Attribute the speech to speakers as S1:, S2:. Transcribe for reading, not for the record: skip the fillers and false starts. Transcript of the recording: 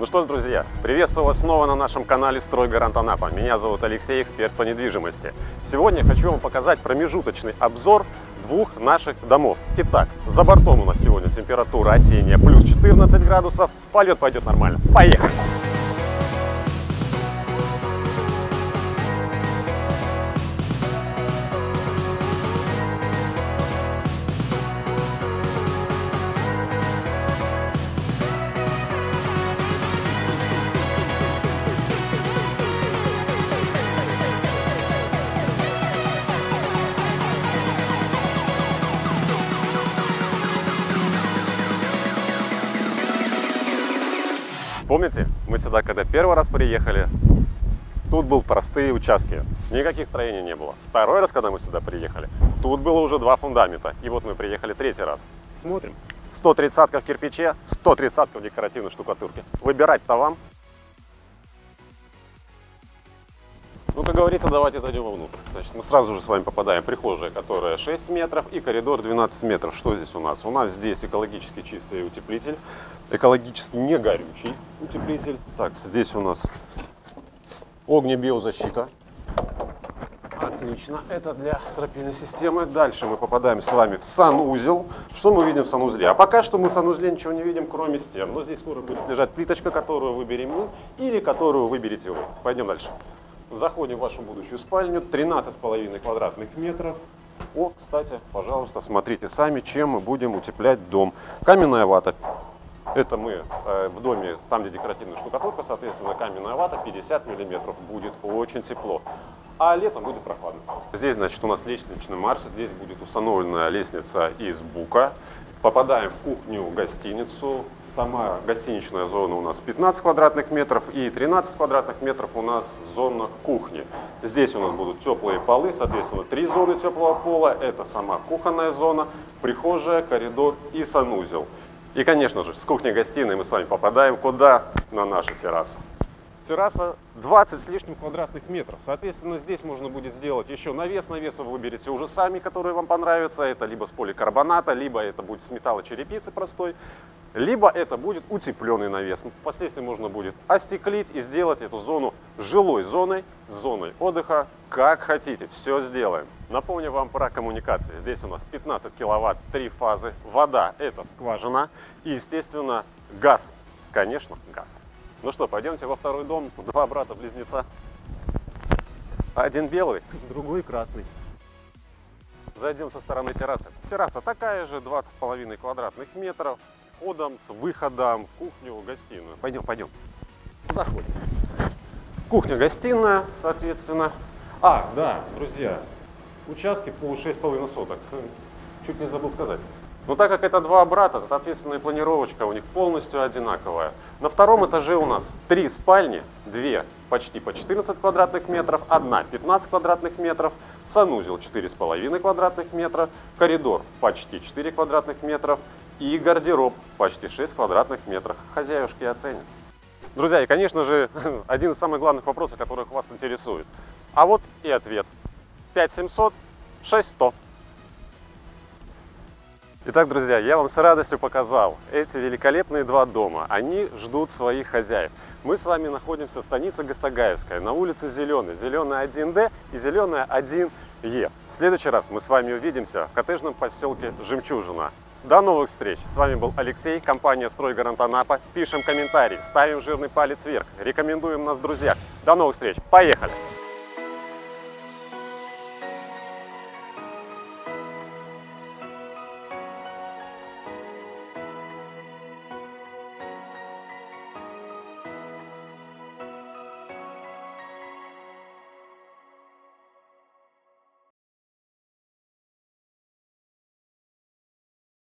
S1: Ну что ж, друзья, приветствую вас снова на нашем канале «Стройгарант Анапа». Меня зовут Алексей, эксперт по недвижимости. Сегодня я хочу вам показать промежуточный обзор двух наших домов. Итак, за бортом у нас сегодня температура осенняя плюс 14 градусов. Полет пойдет нормально. Поехали! Помните, мы сюда, когда первый раз приехали, тут были простые участки, никаких строений не было. Второй раз, когда мы сюда приехали, тут было уже два фундамента. И вот мы приехали третий раз. Смотрим. 130-ка в кирпиче, 130-ка в декоративной штукатурке. Выбирать-то вам. Ну, как говорится, давайте зайдем вовнутрь. Значит, мы сразу же с вами попадаем в прихожую, которая 6 метров, и коридор 12 метров. Что здесь у нас? У нас здесь экологически чистый утеплитель, экологически не горючий утеплитель. Так, здесь у нас огнебиозащита. Отлично, это для стропильной системы. Дальше мы попадаем с вами в санузел. Что мы видим в санузле? А пока что мы в санузле ничего не видим, кроме стен. Но здесь скоро будет лежать плиточка, которую выберем мы, или которую выберете вы. Пойдем дальше. Заходим в вашу будущую спальню, 13,5 квадратных метров. О, кстати, пожалуйста, смотрите сами, чем мы будем утеплять дом. Каменная вата. Это мы в доме, там где декоративная штукатурка, соответственно, каменная вата 50 миллиметров. Будет очень тепло. А летом будет прохладно. Здесь, значит, у нас лестничный марш. Здесь будет установлена лестница из бука. Попадаем в кухню-гостиницу. Сама гостиничная зона у нас 15 квадратных метров и 13 квадратных метров у нас зона кухни. Здесь у нас будут теплые полы, соответственно, 3 зоны теплого пола. Это сама кухонная зона, прихожая, коридор и санузел. И, конечно же, с кухни-гостиной мы с вами попадаем куда? На нашу террасу. Терраса 20 с лишним квадратных метров. Соответственно, здесь можно будет сделать еще навес. Навес вы выберете уже сами, который вам понравится. Это либо с поликарбоната, либо это будет с металлочерепицы простой, либо это будет утепленный навес. Впоследствии можно будет остеклить и сделать эту зону жилой зоной, зоной отдыха, как хотите. Все сделаем. Напомню вам про коммуникации. Здесь у нас 15 киловатт, 3 фазы. Вода – это скважина. И, естественно, газ. Конечно, газ. Ну что, пойдемте во второй дом. Два брата-близнеца. Один белый, другой красный. Зайдем со стороны террасы. Терраса такая же, 20,5 квадратных метров. С входом, с выходом в кухню, гостиную. Пойдем, пойдем. Заходим. Кухня-гостиная, соответственно. А, да, друзья, участки по 6,5 соток. Чуть не забыл сказать. Но так как это два брата, соответственно, и планировочка у них полностью одинаковая. На втором этаже у нас 3 спальни, 2 почти по 14 квадратных метров, 1 15 квадратных метров, санузел 4,5 квадратных метра, коридор почти 4 квадратных метров и гардероб почти 6 квадратных метров. Хозяюшки оценят. Друзья, и, конечно же, один из самых главных вопросов, которых вас интересует. А вот и ответ. 5700, 6100. Итак, друзья, я вам с радостью показал эти великолепные два дома. Они ждут своих хозяев. Мы с вами находимся в станице Гастагаевская, на улице Зеленой. Зеленая 1Д и Зеленая 1Е. В следующий раз мы с вами увидимся в коттеджном поселке Жемчужина. До новых встреч! С вами был Алексей, компания «Стройгарант Анапа». Пишем комментарии, ставим жирный палец вверх, рекомендуем нас в друзьях. До новых встреч! Поехали!